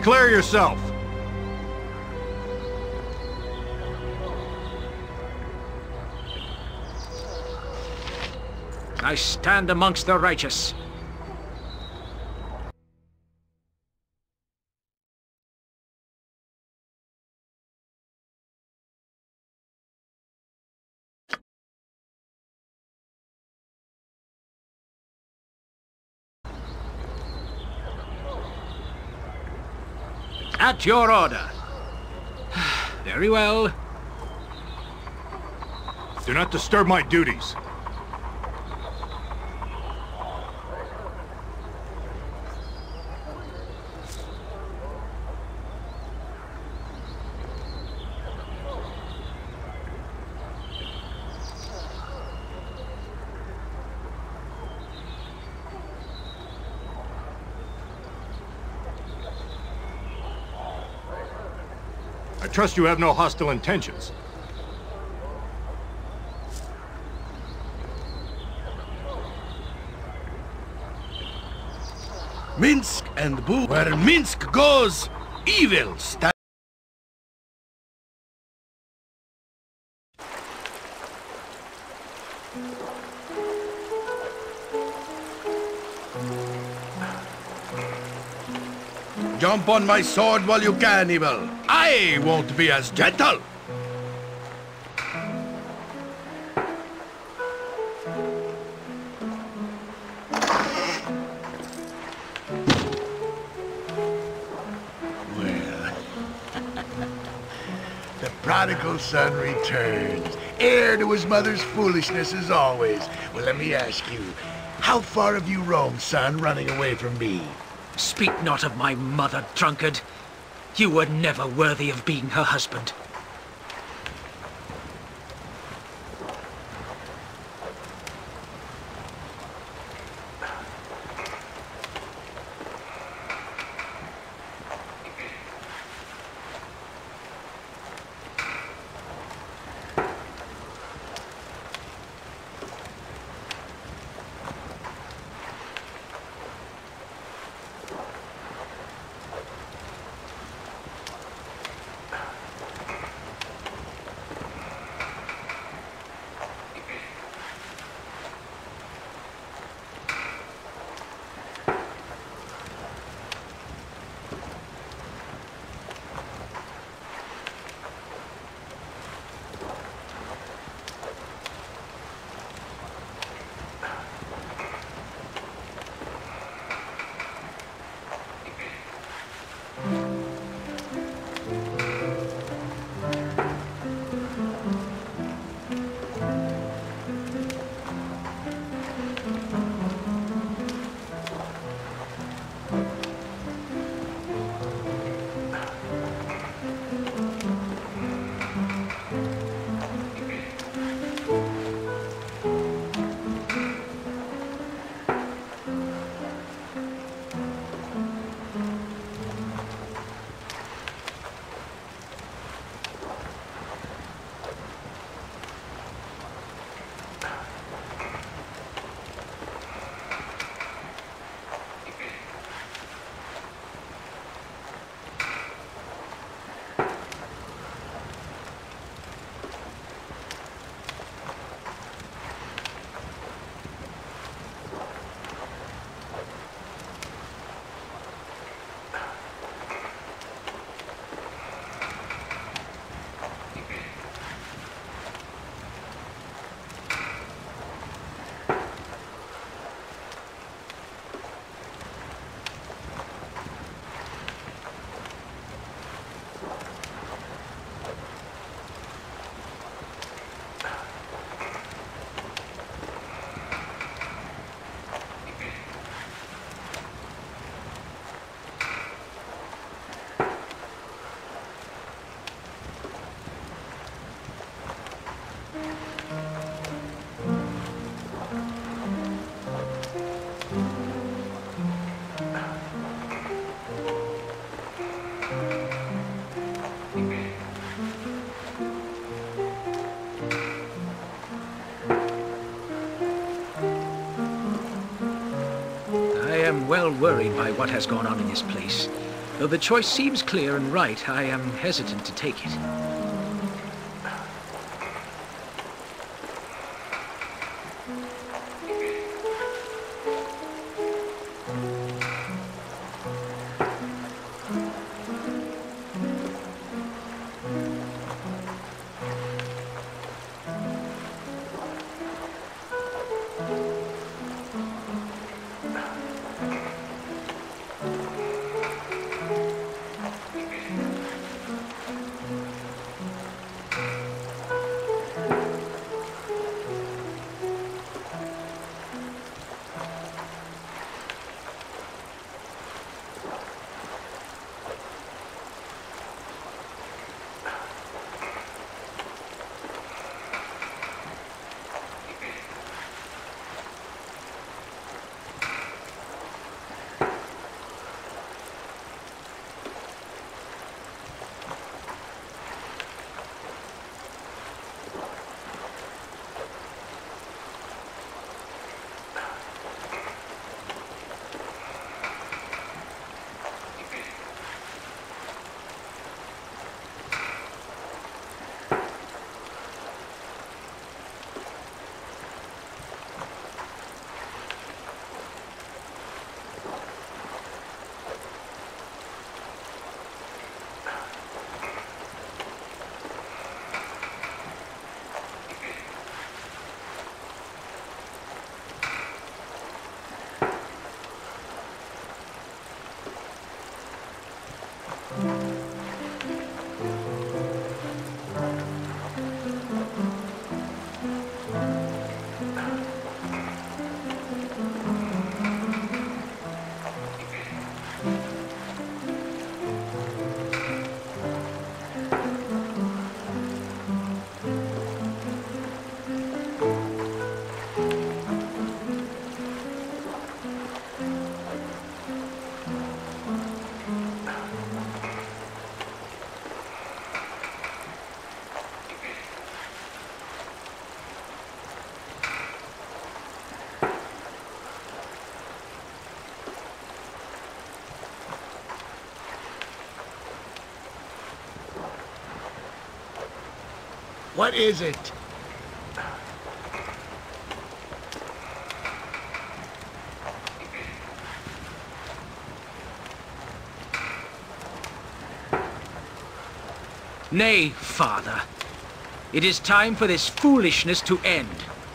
Declare yourself. I stand amongst the righteous. At your order. Very well. Do not disturb my duties. I trust you have no hostile intentions. Minsk and Boo. Where Minsk goes, evil stands. Jump on my sword while you can, evil. I won't be as gentle. Well, the prodigal son returns, heir to his mother's foolishness as always. Well, let me ask you, how far have you roamed, son, running away from me? Speak not of my mother, drunkard. You were never worthy of being her husband. I am well worried by what has gone on in this place. Though the choice seems clear and right, I am hesitant to take it. What is it? Nay, father. It is time for this foolishness to end.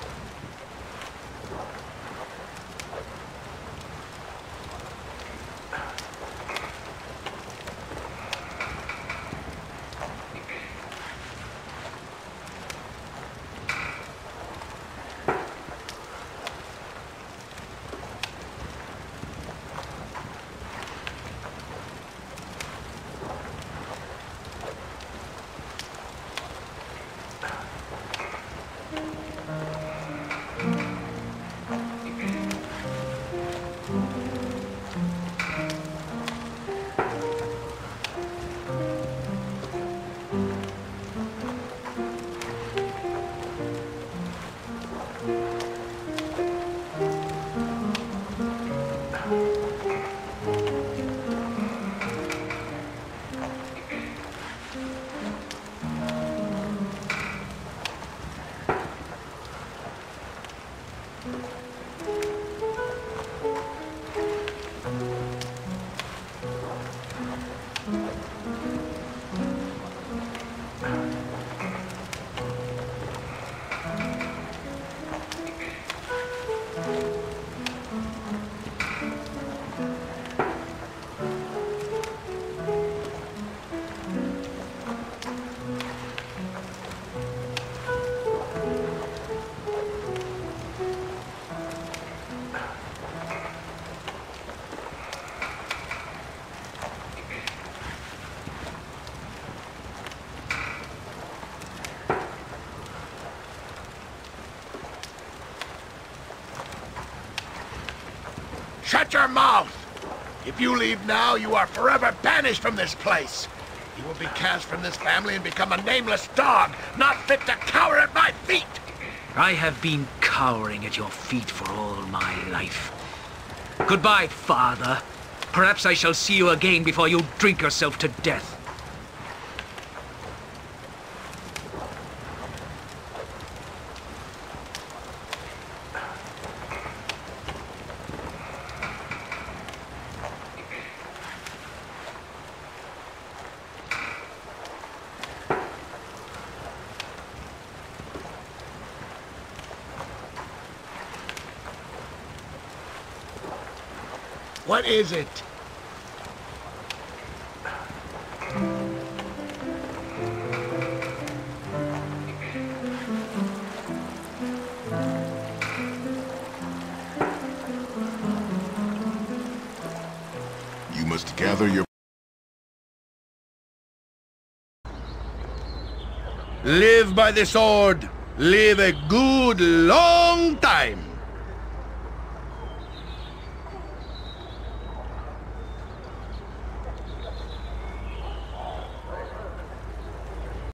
Shut your mouth! If you leave now, you are forever banished from this place. You will be cast from this family and become a nameless dog, not fit to cower at my feet! I have been cowering at your feet for all my life. Goodbye, father. Perhaps I shall see you again before you drink yourself to death. What is it? You must gather your... Live by the sword. Live a good long time.